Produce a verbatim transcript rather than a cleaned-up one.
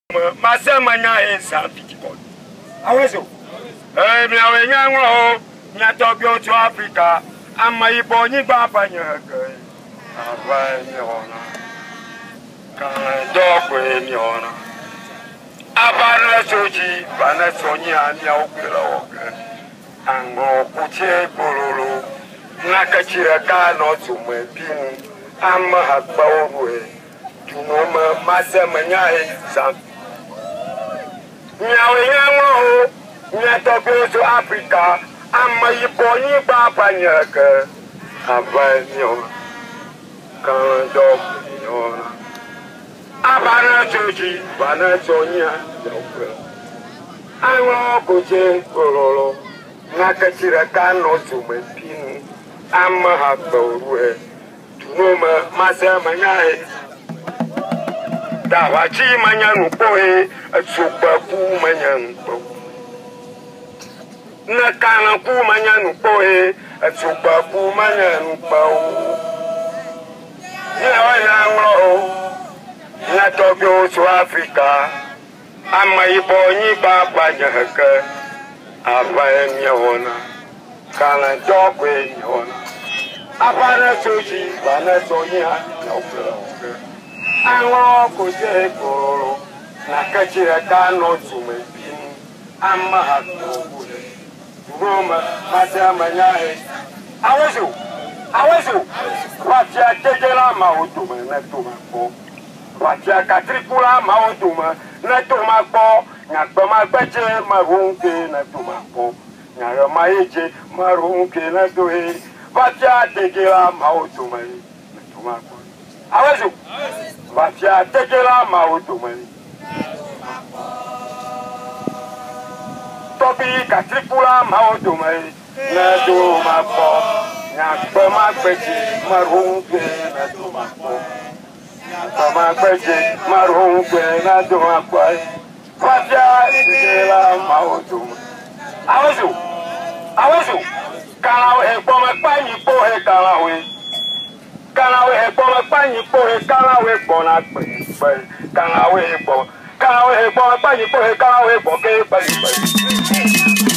Masemanya is Africa. Aweso. Eh, mi awenya ngo, mi atobio to Africa. Ama ibo ni baba nyaka. Aba ni ona. Kan dokwe ni ona. Abana soji, bana sonyi anya okela oke. Ango kuche bololo. Nakachira ka no tumwe pinu. Ama hakba owe. Tunoma masemanya is Africa. Nyawe nyango nyatobio to Africa ama yiboni baba nyaka abanyo kan do nyona abana choji bana chonya yokwe awo koje kololo nakachira kano tume pinu ama hakbaruwe tunoma masema nyae dawachi manyanu poe atsubaku manyanu po na kana ku manyanu poe atsubaku manyanu po ya wana ngro na tokyo to Africa ama ibonyi baba nyaka aba nyona kana dokwe nyona abana soji bana sonya okro Awo koje koro nakachira kano tume pinu ama hakobule Roma masama nyae awesu awesu watia tegela mautuma na tuma ko watia katrikula mautuma na tuma ko nyakoma gbeje marunke na tuma ko nyara maije marunke na dohe watia tegela mautuma na tuma ko awesu Batia tegela mautuma Tobi katrikula mautuma na do mapo nyakpo magbeji marunke na do mapo nyakpo magbeji marunke na do mapo Batia tegela mautuma awesu awesu kalawe ekpo mapanyi po he kalawe Kalawe hebo mapanyi po he kalawe bona pe kalawe hebo kalawe hebo mapanyi po he kalawe bo ke pe pe